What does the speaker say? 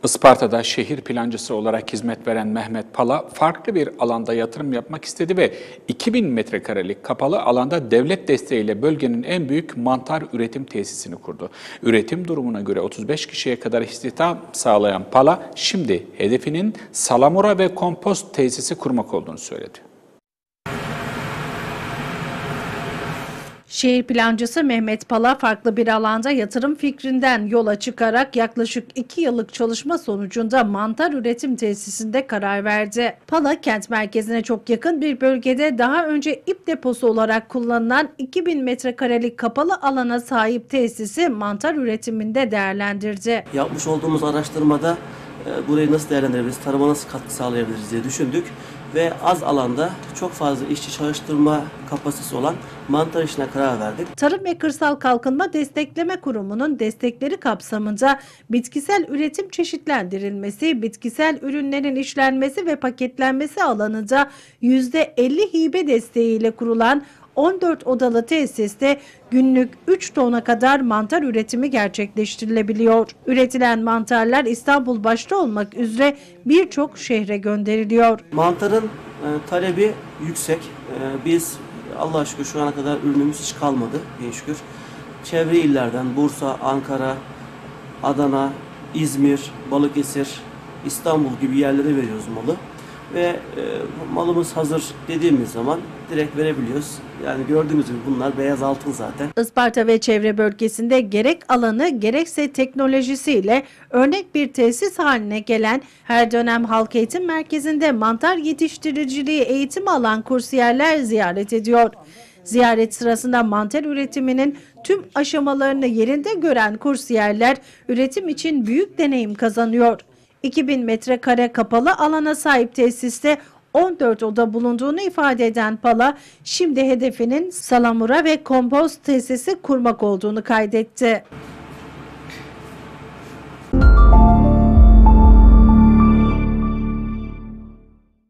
Isparta'da şehir plancısı olarak hizmet veren Mehmet Pala farklı bir alanda yatırım yapmak istedi ve 2000 metrekarelik kapalı alanda devlet desteğiyle bölgenin en büyük mantar üretim tesisini kurdu. Üretim durumuna göre 35 kişiye kadar istihdam sağlayan Pala şimdi hedefinin salamura ve kompost tesisi kurmak olduğunu söyledi. Şehir plancısı Mehmet Pala farklı bir alanda yatırım fikrinden yola çıkarak yaklaşık 2 yıllık çalışma sonucunda mantar üretim tesisinde karar verdi. Pala kent merkezine çok yakın bir bölgede daha önce ip deposu olarak kullanılan 2000 metrekarelik kapalı alana sahip tesisi mantar üretiminde değerlendirdi. Yapmış olduğumuz araştırmada burayı nasıl değerlendirebiliriz, tarıma nasıl katkı sağlayabiliriz diye düşündük. Ve az alanda çok fazla işçi çalıştırma kapasitesi olan mantar işine karar verdik. Tarım ve Kırsal Kalkınma Destekleme Kurumu'nun destekleri kapsamında bitkisel üretim çeşitlendirilmesi, bitkisel ürünlerin işlenmesi ve paketlenmesi alanında %50 hibe desteğiyle kurulan 14 odalı tesiste günlük 3 tona kadar mantar üretimi gerçekleştirilebiliyor. Üretilen mantarlar İstanbul başta olmak üzere birçok şehre gönderiliyor. Mantarın talebi yüksek. Biz Allah'a şükür şu ana kadar ürünümüz hiç kalmadı. Bin şükür. Çevre illerden Bursa, Ankara, Adana, İzmir, Balıkesir, İstanbul gibi yerlere veriyoruz malı. Ve malımız hazır dediğimiz zaman direkt verebiliyoruz. Yani gördüğünüz gibi bunlar beyaz altın zaten. Isparta ve çevre bölgesinde gerek alanı gerekse teknolojisiyle örnek bir tesis haline gelen her dönem halk eğitim merkezinde mantar yetiştiriciliği eğitimi alan kursiyerler ziyaret ediyor. Ziyaret sırasında mantar üretiminin tüm aşamalarını yerinde gören kursiyerler üretim için büyük deneyim kazanıyor. 2000 metrekare kapalı alana sahip tesiste 14 oda bulunduğunu ifade eden Pala, şimdi hedefinin salamura ve kompost tesisi kurmak olduğunu kaydetti.